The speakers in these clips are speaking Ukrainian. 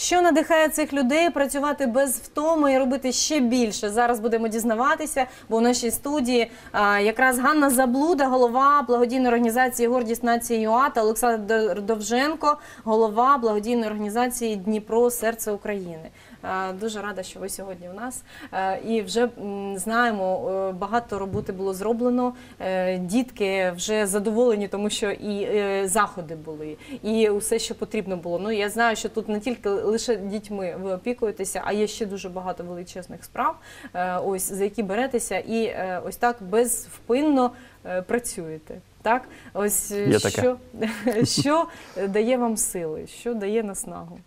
Що надихає цих людей працювати без втоми і робити ще більше? Зараз будемо дізнаватися, бо у нашій студії якраз Ганна Заблуда, голова благодійної організації «Гордість нації ЮА» та Олександр Довженко, голова благодійної організації «Дніпро. Серце України». Дуже рада, що ви сьогодні у нас. І вже знаємо, багато роботи було зроблено. Дітки вже задоволені, тому що і заходи були, і усе, що потрібно було. Ну, я знаю, що тут не тільки лише дітьми ви опікуєтеся, а є ще дуже багато величезних справ, ось, за які беретеся і ось так безвпинно працюєте. Так? Ось, що дає вам сили, що дає наснагу?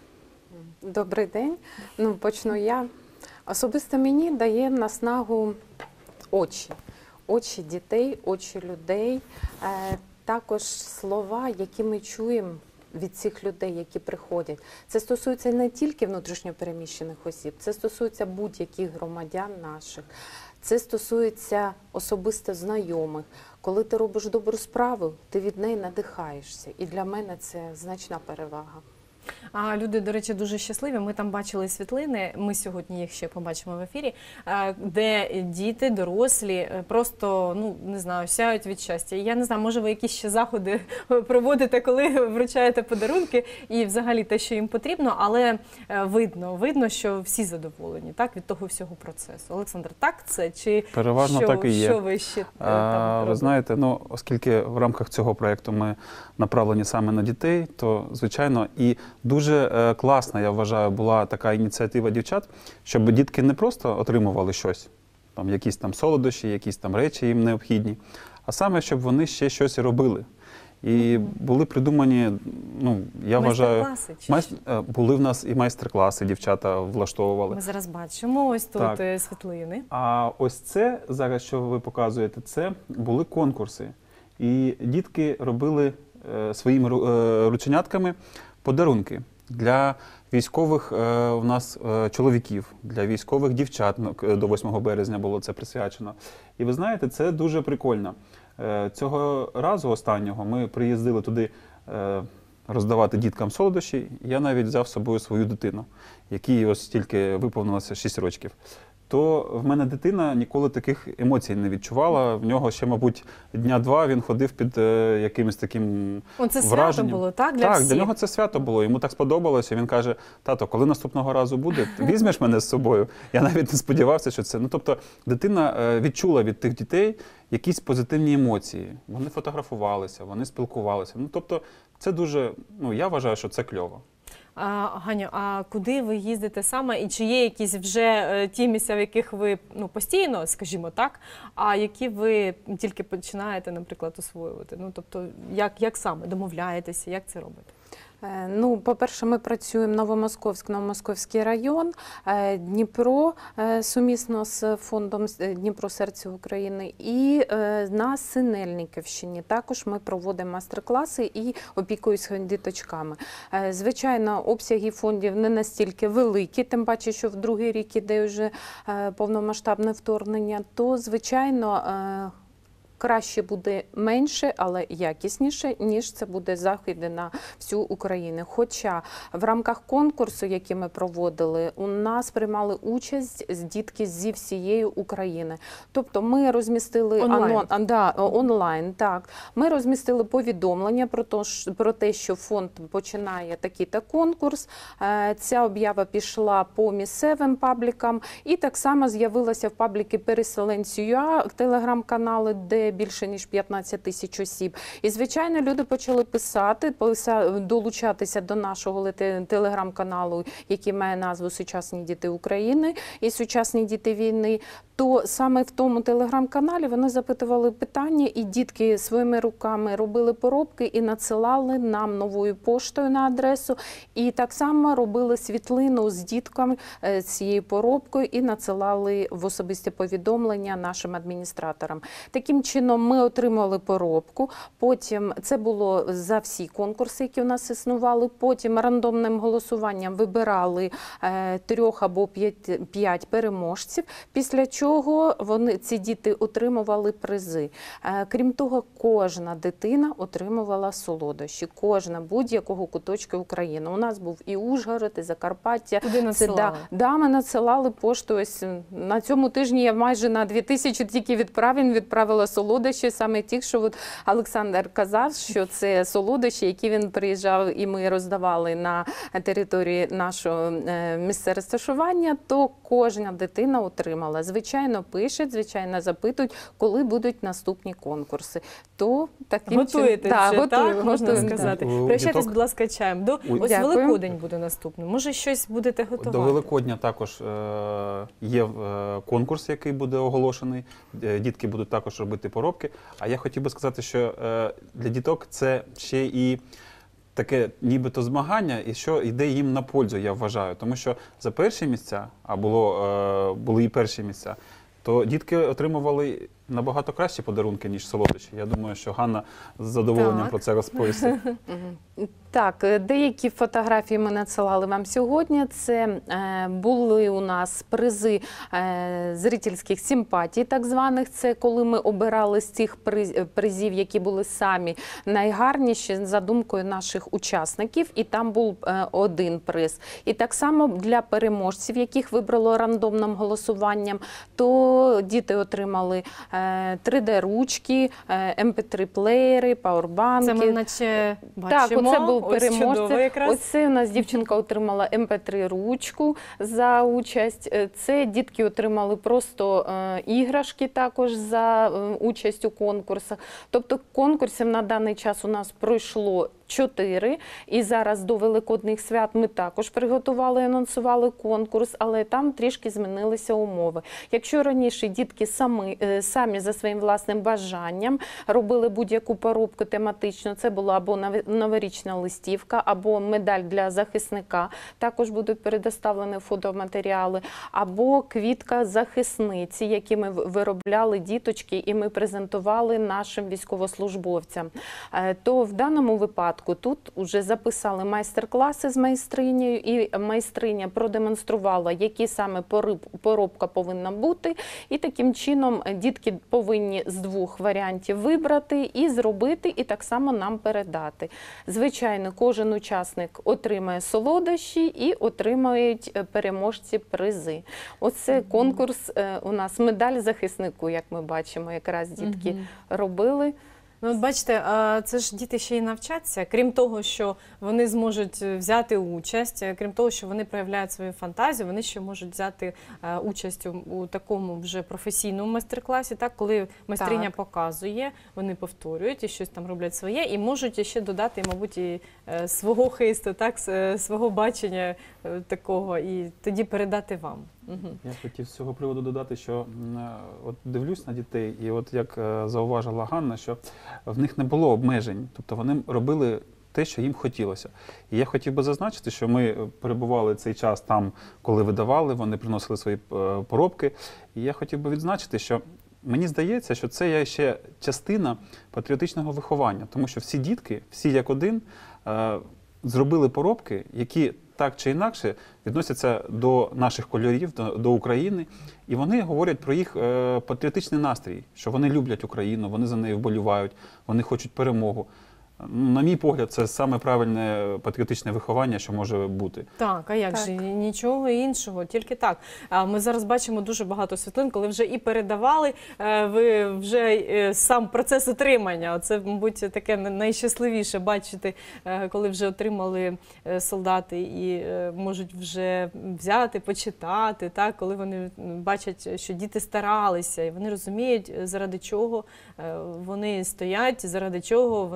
Добрий день. Ну, почну я. Особисто мені дає наснагу очі. Очі дітей, очі людей. Також слова, які ми чуємо від цих людей, які приходять. Це стосується не тільки внутрішньопереміщених осіб, це стосується будь-яких громадян наших. Це стосується особисто знайомих. Коли ти робиш добру справу, ти від неї надихаєшся. І для мене це значна перевага. А люди, до речі, дуже щасливі. Ми там бачили світлини, ми сьогодні їх ще побачимо в ефірі, де діти, дорослі, просто, ну, не знаю, сяють від щастя. Я не знаю, може ви якісь ще заходи проводите, коли вручаєте подарунки і взагалі те, що їм потрібно, але видно, що всі задоволені, так, від того всього процесу. Олександр, так це? Чи переважно що, так і є. Що ви ще там робите? Ви знаєте, ну, оскільки в рамках цього проєкту ми направлені саме на дітей, то, звичайно, і дуже класна, я вважаю, була така ініціатива дівчат, щоб дітки не просто отримували щось, там, якісь там солодощі, якісь там речі їм необхідні, а саме, щоб вони ще щось робили. І були придумані, ну, я вважаю, були в нас і майстер-класи, дівчата влаштовували. Ми зараз бачимо ось тут світлини. А ось це, зараз, що ви показуєте, це були конкурси. І дітки робили своїми рученятками подарунки для військових у нас чоловіків, для військових дівчат, до 8 березня було це присвячено. І ви знаєте, це дуже прикольно. Цього разу останнього ми приїздили туди роздавати діткам солодощі. Я навіть взяв з собою свою дитину, якій ось тільки виповнилося 6 років. То в мене дитина ніколи таких емоцій не відчувала. В нього ще, мабуть, дня-два він ходив під якимось таким це враженням. Свято було, так? Так, для нього це свято було. Йому так сподобалося. Він каже: тато, коли наступного разу буде, візьмеш мене з собою? Я навіть не сподівався, що це. Ну, тобто, дитина відчула від тих дітей якісь позитивні емоції. Вони фотографувалися, вони спілкувалися. Ну, тобто, це дуже, ну, я вважаю, що це кльово. Ганю, а куди ви їздите саме? І чи є якісь вже ті місця, в яких ви постійно, скажімо так, а які ви тільки починаєте, наприклад, освоювати? Ну, тобто, як саме домовляєтеся, як це робите? Ну, по-перше, ми працюємо Новомосковський район, Дніпро, сумісно з фондом Дніпро Серце України, і на Синельниківщині також ми проводимо майстер-класи і опікуємося діточками. Звичайно, обсяги фондів не настільки великі, тим паче, що в другий рік іде вже повномасштабне вторгнення, то, звичайно, краще буде менше, але якісніше, ніж це буде заходи на всю Україну. Хоча в рамках конкурсу, який ми проводили, у нас приймали участь дітки зі всієї України. Тобто ми розмістили онлайн, так. Ми розмістили повідомлення про те, що фонд починає такий-то конкурс. Ця об'ява пішла по місцевим паблікам і так само з'явилася в пабліки «Переселенці.ua», телеграм-канали, де більше ніж 15 тисяч осіб. І, звичайно, люди почали писати, долучатися до нашого телеграм-каналу, який має назву «Сучасні діти України» і «Сучасні діти війни». То саме в тому телеграм-каналі вони запитували питання, і дітки своїми руками робили поробки і надсилали нам новою поштою на адресу. І так само робили світлину з дітками цією поробкою і надсилали в особисті повідомлення нашим адміністраторам. Таким чином, чином ми отримали поробку, потім це було за всі конкурси, які у нас існували, потім рандомним голосуванням вибирали 3 або 5 переможців, після чого ці діти отримували призи. Крім того, кожна дитина отримувала солодощі, кожна будь-якого куточка України. У нас був і Ужгород, і Закарпаття. Туди надсилали? Ми надсилали пошту. Ось на цьому тижні я майже на 2000 тільки відправила солодощі, саме ті, що от Олександр казав, що це солодощі, які він приїжджав і ми роздавали на території нашого місця розташування, то кожна дитина отримала. Звичайно, пишуть, звичайно, запитують, коли будуть наступні конкурси. То таким Готуєтеся, чином, так, можна готуємо. сказати. У Прощайтесь, діток- будь ласка, чаєм. Ось Дякую. Великодень буде наступний. Може, щось будете готувати? До Великодня також є конкурс, який буде оголошений. Дітки будуть також робити поробки. А я хотів би сказати, що для діток це ще і таке нібито змагання, і що йде їм на пользу, я вважаю. Тому що за перші місця, а були і перші місця, то дітки отримували набагато кращі подарунки, ніж солодощі. Я думаю, що Ганна з задоволенням Так. про це розповість. Так, деякі фотографії ми надсилали вам сьогодні. Це були у нас призи зрительських симпатій, так званих. Це коли ми обирали з цих призів, які були самі найгарніші, за думкою наших учасників. І там був один приз. І так само для переможців, яких вибрало рандомним голосуванням, то діти отримали 3D-ручки, MP3-плеєри, пауербанки. Це ми наче Так, бачимо. оце був Ось чудово переможця. якраз. Оце у нас дівчинка отримала МП3-ручку за участь. Це дітки отримали просто іграшки також за участь у конкурсах. Тобто конкурсів на даний час у нас пройшло 4. І зараз до Великодних свят ми також приготували і анонсували конкурс, але там трішки змінилися умови. Якщо раніше дітки самі за своїм власним бажанням робили будь-яку поробку тематичну, це була або новорічна листівка, або медаль для захисника, також будуть предоставлені фотоматеріали, або квітка захисниці, які ми виробляли діточки і ми презентували нашим військовослужбовцям. То в даному випадку тут вже записали майстер-класи з майстринею, і майстриня продемонструвала, які саме поробка повинна бути, і таким чином дітки повинні з 2 варіантів вибрати і зробити, і так само нам передати. Звичайно, кожен учасник отримає солодощі і отримають переможці призи. Оце конкурс у нас медаль захиснику, як ми бачимо, якраз дітки робили. Ну, от бачите, це ж діти ще й навчаться. Крім того, що вони зможуть взяти участь, крім того, що вони проявляють свою фантазію, вони ще можуть взяти участь у такому вже професійному майстер-класі, так, коли майстриня показує, вони повторюють і щось там роблять своє, і можуть ще додати, мабуть, і свого хисту, так, свого бачення такого, і тоді передати вам. Я хотів з цього приводу додати, що от дивлюсь на дітей, і от як зауважила Ганна, що в них не було обмежень, тобто вони робили те, що їм хотілося. І я хотів би зазначити, що ми перебували цей час там, коли видавали, вони приносили свої поробки. І я хотів би відзначити, що мені здається, що це є ще частина патріотичного виховання, тому що всі дітки, всі як один, зробили поробки, які так чи інакше відносяться до наших кольорів, до України. І вони говорять про їх патріотичний настрій, що вони люблять Україну, вони за нею вболівають, вони хочуть перемогу. На мій погляд, це саме правильне патріотичне виховання, що може бути. Так, а як же? Нічого іншого, тільки так. Ми зараз бачимо дуже багато світлин, коли вже і передавали, ви вже сам процес отримання. Це, мабуть, таке найщасливіше бачити, коли вже отримали солдати і можуть вже взяти, почитати, так, коли вони бачать, що діти старалися, і вони розуміють, заради чого вони стоять, заради чого вони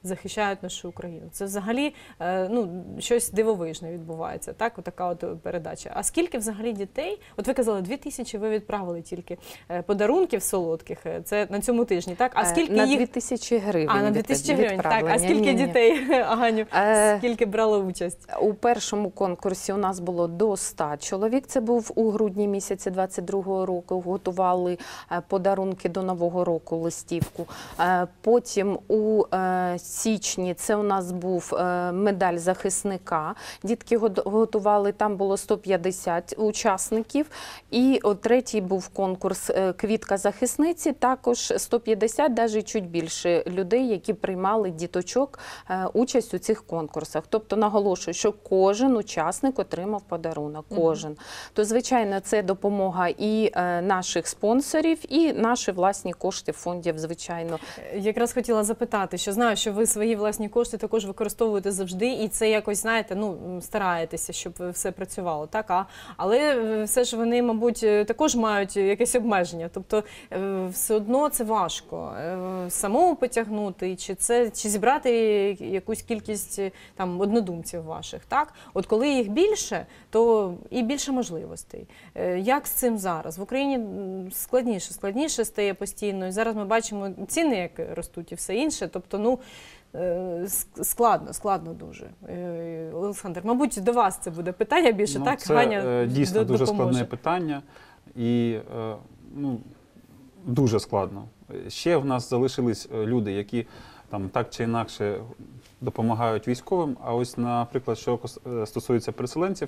захищають нашу Україну. Це взагалі щось дивовижне відбувається, так? Отака от передача. А скільки взагалі дітей? От ви казали, 2000 ви відправили тільки подарунків солодких, це на цьому тижні, так? А скільки на їх... 2000 гривень. А, на 2000 гривень, так. А відправлення. скільки Ні-ні. дітей, Аганю, скільки брали участь? У першому конкурсі у нас було до 100 чоловік. Це був у грудні місяці 22-го року. Готували подарунки до Нового року, листівку. Потім у січні це у нас був медаль захисника. Дітки готували, там було 150 учасників. І третій був конкурс «Квітка захисниці», також 150, навіть чуть більше людей, які приймали діточок участь у цих конкурсах. Тобто наголошую, що кожен учасник отримав подарунок, кожен. То, звичайно, це допомога і наших спонсорів, і наші власні кошти фондів, звичайно. Якраз хотіла запитати, що знаю, що ви свої власні кошти також використовуєте завжди, і це якось, знаєте, стараєтеся, щоб все працювало, так? Але все ж вони, мабуть, також мають якесь обмеження, тобто все одно це важко самому потягнути, чи зібрати якусь кількість там однодумців ваших, так? От коли їх більше, то і більше можливостей. Як з цим зараз? В Україні складніше стає постійно, і зараз ми бачимо ціни, як ростуть і все інше, тобто, складно дуже. Олександр, мабуть, до вас це буде питання більше, так? Це Ганя дійсно дуже допоможе. складне питання і дуже складно. Ще в нас залишились люди, які там так чи інакше допомагають військовим, а ось, наприклад, що стосується переселенців,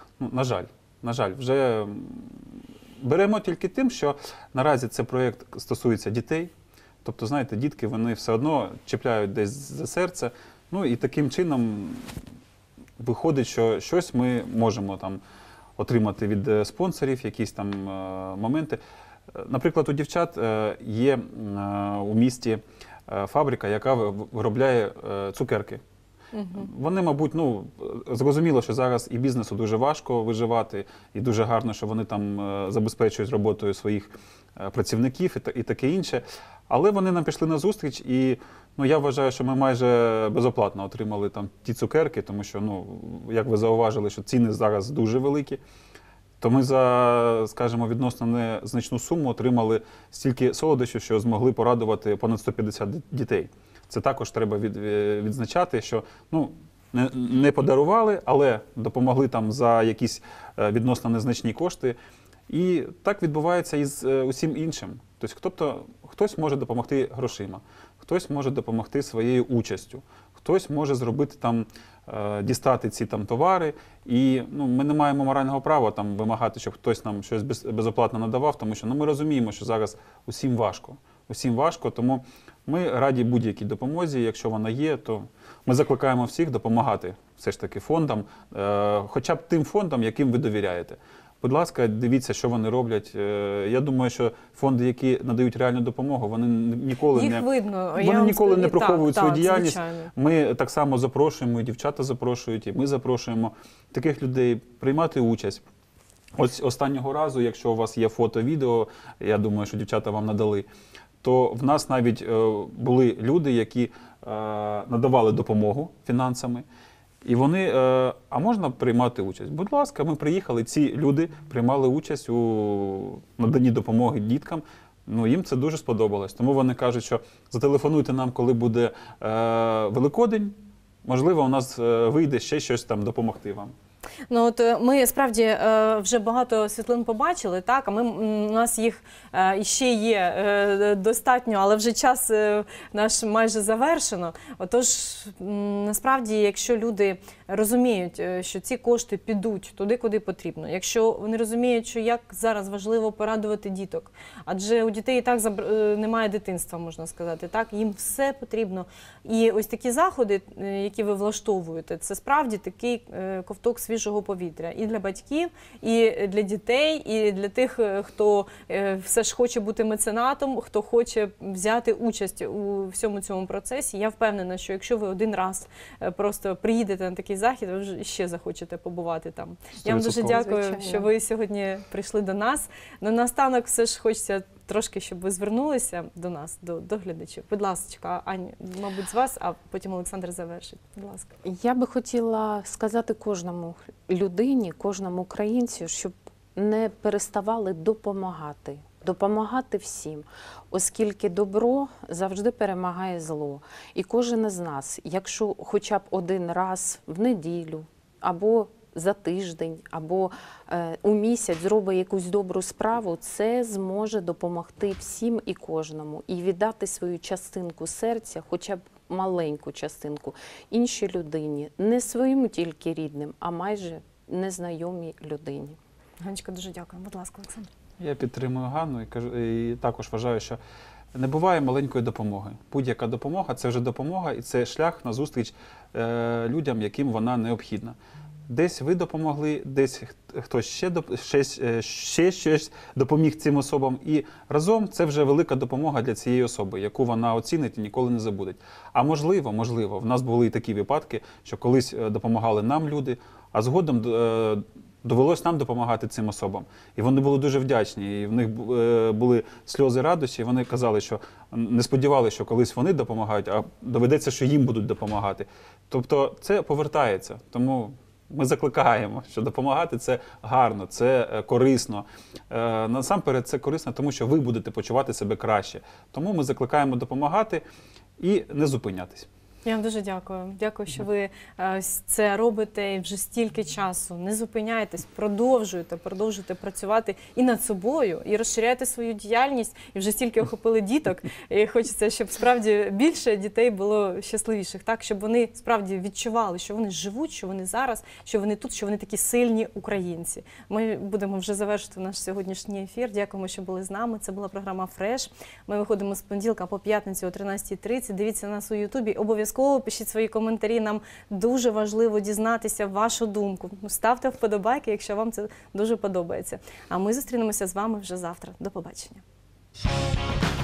на жаль, вже беремо тільки тим, що наразі цей проєкт стосується дітей. Тобто, знаєте, дітки, вони все одно чіпляють десь за серце. І таким чином виходить, що щось ми можемо там отримати від спонсорів, якісь там моменти. Наприклад, у дівчат є у місті фабрика, яка виробляє цукерки. Вони, мабуть, зрозуміло, що зараз і бізнесу дуже важко виживати, і дуже гарно, що вони там забезпечують роботою своїх працівників і таке інше. Але вони нам пішли на зустріч, і я вважаю, що ми майже безоплатно отримали там ті цукерки, тому що, як ви зауважили, що ціни зараз дуже великі. То ми за, скажімо, відносно незначну суму отримали стільки солодощів, що змогли порадувати понад 150 дітей. Це також треба відзначати, що не подарували, але допомогли там за якісь відносно незначні кошти. І так відбувається і з усім іншим. Тобто хтось може допомогти грошима, хтось може допомогти своєю участю, хтось може зробити там, дістати ці там товари. І ми не маємо морального права там вимагати, щоб хтось нам щось безоплатно надавав, тому що ми розуміємо, що зараз усім важко. Усім важко, тому ми раді будь-якій допомозі. Якщо вона є, то ми закликаємо всіх допомагати все ж таки фондам, хоча б тим фондам, яким ви довіряєте. Будь ласка, дивіться, що вони роблять. Я думаю, що фонди, які надають реальну допомогу, вони ніколи не приховують свою діяльність. Звичайно. Ми так само запрошуємо, і дівчата запрошують, і ми запрошуємо таких людей приймати участь. Ось останнього разу, якщо у вас є фото, відео, я думаю, що дівчата вам надали, то в нас навіть були люди, які надавали допомогу фінансами. І вони, а можна приймати участь? Будь ласка, ми приїхали, ці люди приймали участь у наданні допомоги діткам. Їм це дуже сподобалось. Тому вони кажуть, що зателефонуйте нам, коли буде Великодень, можливо, у нас вийде ще щось там допомогти вам. Ми справді вже багато світлин побачили, так, а у нас їх ще є достатньо, але вже час наш майже завершено. Отож, насправді, якщо люди розуміють, що ці кошти підуть туди, куди потрібно, якщо вони розуміють, що як зараз важливо порадувати діток, адже у дітей і так немає дитинства, можна сказати, так, їм все потрібно. І ось такі заходи, які ви влаштовуєте, це справді такий ковток свіжого повітря і для батьків, і для дітей, і для тих, хто все ж хоче бути меценатом, хто хоче взяти участь у всьому цьому процесі. Я впевнена, що якщо ви один раз просто приїдете на такий захід, ви вже ще захочете побувати там. Я вам дуже дякую, що ви сьогодні прийшли до нас. Наостанок все ж хочеться трошки, щоб ви звернулися до нас, до глядачів. Будь ласка, Аня, мабуть, з вас, а потім Олександр завершить. Будь ласка. Я би хотіла сказати кожному людині, кожному українцю, щоб не переставали допомагати всім, оскільки добро завжди перемагає зло. І кожен із нас, якщо хоча б один раз в неділю, або за тиждень, або у місяць зробить якусь добру справу, це зможе допомогти всім і кожному. І віддати свою частинку серця, хоча б маленьку частинку, іншій людині. Не своєму тільки рідним, а майже незнайомій людині. Ганечка, дуже дякую. Будь ласка, Олександр. Я підтримую Ганну і також вважаю, що не буває маленької допомоги. Будь-яка допомога – це вже допомога, і це шлях на зустріч людям, яким вона необхідна. Десь ви допомогли, десь хтось ще щось допоміг цим особам. І разом це вже велика допомога для цієї особи, яку вона оцінить і ніколи не забуде. А можливо, в нас були і такі випадки, що колись допомагали нам люди, а згодом довелось нам допомагати цим особам. І вони були дуже вдячні, і в них були сльози радості, і вони казали, що не сподівалися, що колись вони допомагають, а доведеться, що їм будуть допомагати. Тобто це повертається. Тому ми закликаємо, що допомагати – це гарно, це корисно. Насамперед це корисно, тому що ви будете почувати себе краще. Тому ми закликаємо допомагати і не зупинятись. Я вам дуже дякую. Дякую, що ви це робите і вже стільки часу. Не зупиняйтесь, продовжуйте працювати і над собою, і розширяйте свою діяльність. І вже стільки охопили діток. І хочеться, щоб справді більше дітей було щасливіших, так, щоб вони справді відчували, що вони живуть, що вони зараз, що вони тут, що вони такі сильні українці. Ми будемо вже завершити наш сьогоднішній ефір. Дякуємо, що були з нами. Це була програма «Фреш». Ми виходимо з понеділка по п'ятницю о 13:30. Дивіться нас у Ютубі. Обов'язково пишіть свої коментарі, нам дуже важливо дізнатися вашу думку. Ставте вподобайки, якщо вам це дуже подобається. А ми зустрінемося з вами вже завтра. До побачення.